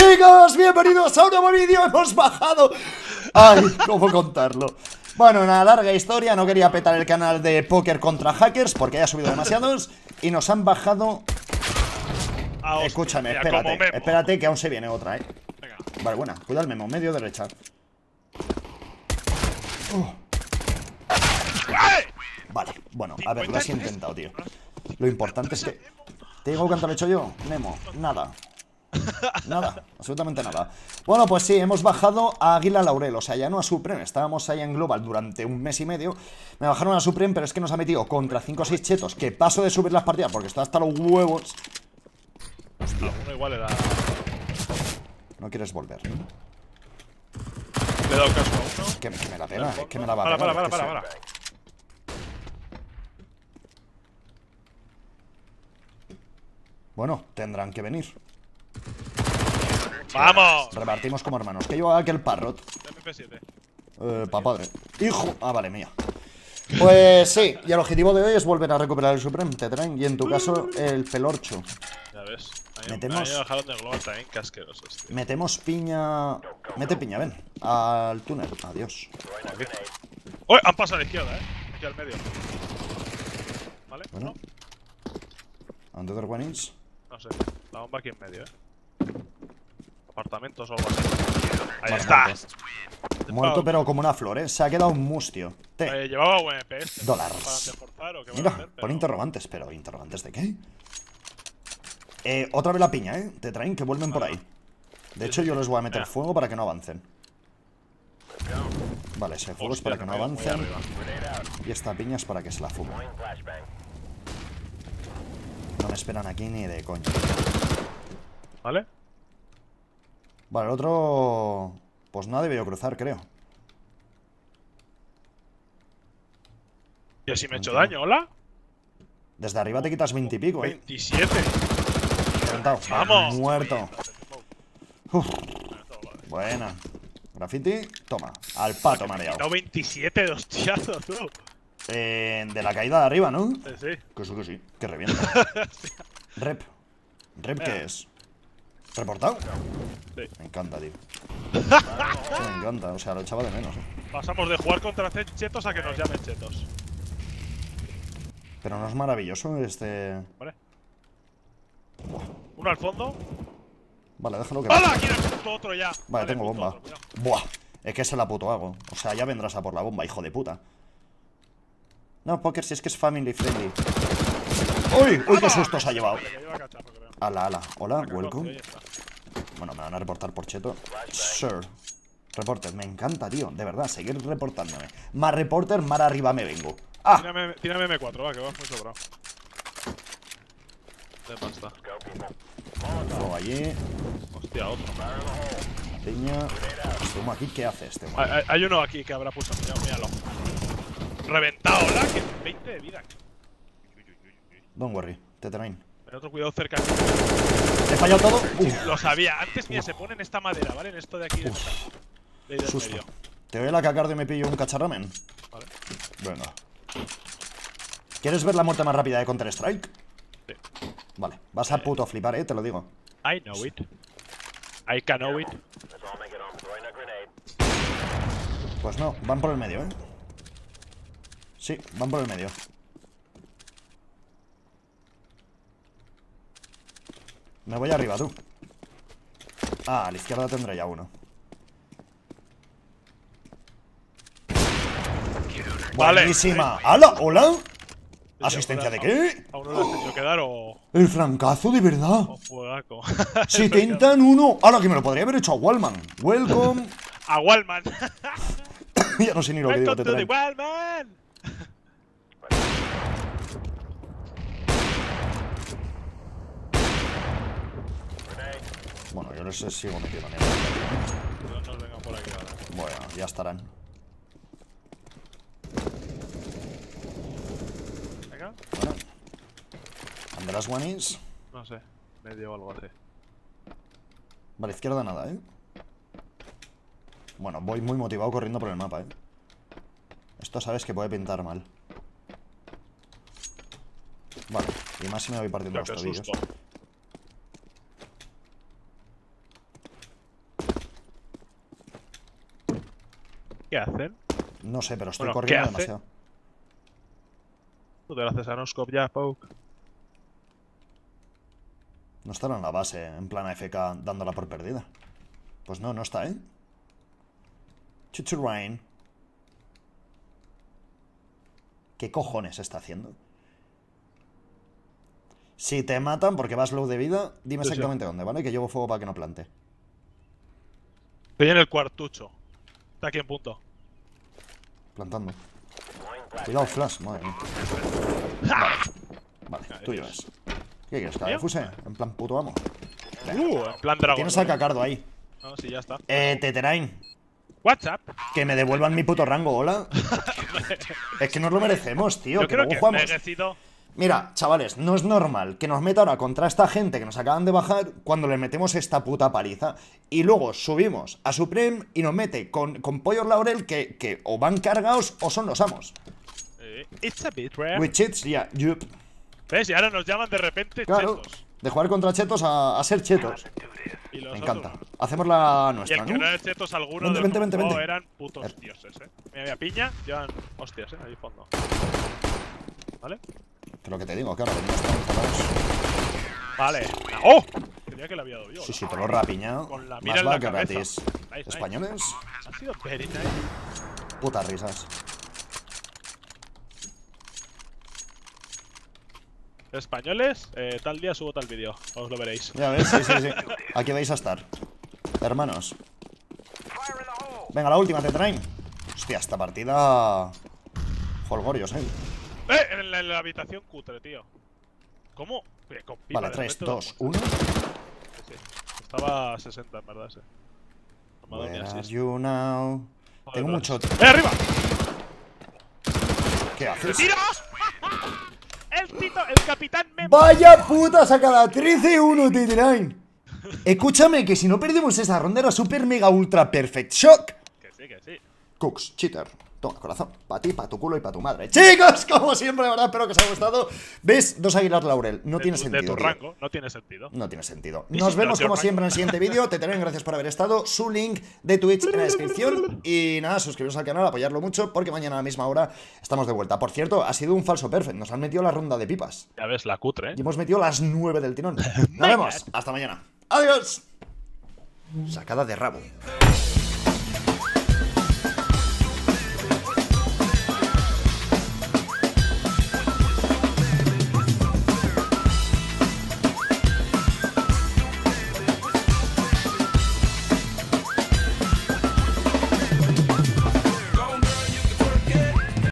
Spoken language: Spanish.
chicos, bienvenidos a un nuevo vídeo. Hemos bajado. Ay, ¿cómo contarlo? Bueno, una larga historia. No quería petar el canal de póker contra hackers porque ya ha subido demasiados. Y nos han bajado. Escúchame, espérate que aún se viene otra, Venga. Vale, buena, cuida el memo, medio derecha. Vale, bueno, a ver, lo has intentado, tío. Lo importante es que... ¿Te digo cuánto le he hecho yo? Memo, nada. Nada, absolutamente nada. Bueno, pues sí, hemos bajado a Águila Laurel. O sea, ya no a Supreme. Estábamos ahí en Global durante un mes y medio. Me bajaron a Supreme, pero es que nos ha metido contra 5 o 6 chetos. Que paso de subir las partidas porque estoy hasta los huevos. Hostia, uno igual era... No quieres volver. Le he dado caso a uno. Es que me la pena, es que me la va a pegar. Para. Bueno, tendrán que venir. ¡Vamos! Repartimos como hermanos. Que yo haga aquel parrot. MP7. Pa' padre. Hijo. Ah, vale, mía. Pues sí, y el objetivo de hoy es volver a recuperar el Supreme Tetrain. Y en tu caso, el pelorcho. Ya ves. Metemos- Ahí bajaron de global también, casquerosos, tío. Metemos piña. Mete piña, ven. Al túnel. Adiós. ¡Uy! Han pasado a la izquierda, aquí al medio. ¿Vale? Bueno. Another one is. No sé. La bomba aquí en medio, Apartamentos o algo así. Ahí Vale, está. Muerto, pero como una flor, Se ha quedado un mustio. Llevaba UMP este. Dólares. ¿Para forzar o qué van a Mira, hacer? pon Pero... interrogantes, pero ¿interrogantes de qué? Otra vez la piña, Te traen que vuelven por ahí. De hecho, yo les voy a meter fuego para que no avancen. Vale, ese fuego es para que no avancen. Y esta piña es para que se la fumen. No me esperan aquí ni de coña. ¿Vale? Vale, el otro... Pues no ha debido cruzar, creo. ¿Y si me he hecho daño? ¿Hola? Desde arriba te quitas 20 y pico, 27. Reventado. ¡Vamos! Muerto. Uf. Buena. Graffiti, toma. Al pato mareado. No, 27 de hostiazo, tú. De la caída de arriba, ¿no? Sí. Que sí. Que revienta. Rep. ¿Rep qué es? ¿Reportado? Sí. Me encanta, tío. Me encanta, o sea, lo echaba de menos, Pasamos de jugar contra chetos a que nos llamen chetos. Pero no es maravilloso este... ¿Vale? Uno al fondo. Vale, déjalo que... ¡Hala! Aquí en el punto otro ya. Vale, tengo punto bomba. otro, cuidado. Buah, es que se la puto hago. O sea, ya vendrás a por la bomba, hijo de puta. No, Poker, si es que es family friendly. ¡Uy! ¡Uy, qué susto se ha llevado! Que lleva cacharro, creo. Ala. Hola, Ahí welcome. está. Bueno, me van a reportar por cheto. Sure. Reporter, me encanta, tío. De verdad, seguir reportándome. Más reporter, más arriba me vengo. ¡Ah! Tírame M4, va, que vas muy sobrado. De pasta. Fuego allí. Hostia, otro. Piña. Este humo aquí, ¿qué hace este humo? Hay uno aquí que habrá pulsado. Míralo. Reventado, ¿la? Que 20 de vida. Don't worry, te traen. Ten otro cuidado cerca. ¿Te he fallado todo? Lo sabía. Antes, mira, se pone en esta madera, ¿vale? En esto de aquí. De Susto. medio. ¿Te doy la cacardo y me pillo un cacharramen? Vale. Venga. ¿Quieres ver la muerte más rápida de Counter-Strike? Sí. Vale, vas a puto flipar, te lo digo. I know it. I can know it. Pues no, van por el medio, Sí, van por el medio. Me voy arriba, tú. Ah, a la izquierda tendré ya uno. Vale. Buenísima. ¡Hala! ¿Hola? ¿Asistencia de qué? ¿A uno le has tenido que dar o El francazo, de verdad. fuegaco? 70 en 1. ¡Hala! Que me lo podría haber hecho a Wallman. Welcome. A Wallman. Ya no sé ni lo que digo, Welcome te to the traen. Wallman. Bueno, yo les sigo metiendo en No nos vengan por aquí ahora. Bueno, ya estarán. Venga. Bueno. András Guanis. No sé. Medio o algo así. Vale, izquierda nada, Bueno, voy muy motivado corriendo por el mapa, Esto sabes que puede pintar mal. Vale, y más si me voy partiendo los Qué tobillos. susto. ¿Qué hacen? No sé, pero estoy Bueno, corriendo ¿qué hace? demasiado. Tú te lo haces a Noscope ya, Poke. No estará en la base, en plan AFK, dándola por perdida. Pues no, no está, ¿eh? Chuchurain. ¿Qué cojones está haciendo? Si te matan porque vas low de vida, dime Sí, exactamente dónde, ¿vale? Que llevo fuego para que no plante. Estoy en el cuartucho. Está aquí en punto. Plantando. Cuidado, flash, madre mía. Vale, tú llevas. ¿Qué quieres? ¿Que la defuse? En plan puto amo. En plan dragón. Tienes a Cacardo ahí. No, sí, ya está. Teterain. WhatsApp. Que me devuelvan mi puto rango, hola. Es que nos lo merecemos, tío. Yo Que creo luego que jugamos. merecido. Mira, chavales, no es normal que nos meta ahora contra esta gente que nos acaban de bajar cuando le metemos esta puta paliza. Y luego subimos a Supreme y nos mete con pollos laurel que o van cargados o son los amos. It's a bit rare. With cheats, yeah, yup. ¿Ves? Y ahora nos llaman de repente Claro, chetos. de jugar contra chetos a ser chetos. Y los Me otros encanta. no. Hacemos la Y el nuestra, que ¿no? no era chetos alguno Vente, de vente, los vente, juegos vente. eran putos dioses, Mira, piña, llevan hostias, ahí al fondo. ¿Vale? Que lo que te digo, claro, venimos tan enfadados. Vale. ¡Oh! Tenía que le había dado yo. Sí, ¿no? sí, te lo rapiñado. Con la Más mira en va la que cabeza. gratis. Nice. Españoles, Ha sido very nice. putas risas. Españoles, tal día subo tal vídeo. Os lo veréis. Ya ves, sí, sí, sí. Aquí vais a estar. Hermanos. Venga, la última, te traen. Hostia, esta partida. Holgorios, En la habitación cutre, tío. ¿Cómo? Con pipa, Vale, de 3, repente 2, lo 1. Sí. Estaba a 60 en verdad ese. No me ha dado ni Where are assist. you now? Joder, Tengo mucho. arriba! ¿Qué haces? ¡Tiro! ¡El Tito! ¡El capitán Memo! Vaya puta sacada, 13-1, T9. Escúchame, que si no perdemos esa ronda era super mega ultra perfect shock. Que sí, que sí. Cooks, cheater. Toma, corazón. Para ti, para tu culo y para tu madre. Chicos, como siempre, de verdad, espero que os haya gustado. ¿Ves? 2 águilas laurel. No tiene sentido. De tu tío. rango, no tiene sentido. No tiene sentido. This Nos is vemos not your como rank. siempre en el siguiente vídeo. Te tenemos gracias por haber estado. Su link de Twitch en la descripción. Y nada, suscribiros al canal, apoyarlo mucho, porque mañana a la misma hora estamos de vuelta. Por cierto, ha sido un falso perfect. Nos han metido la ronda de pipas. Ya ves, la cutre, Y hemos metido las 9 del tirón. Nos vemos. Hasta mañana. Adiós. Sacada de rabo.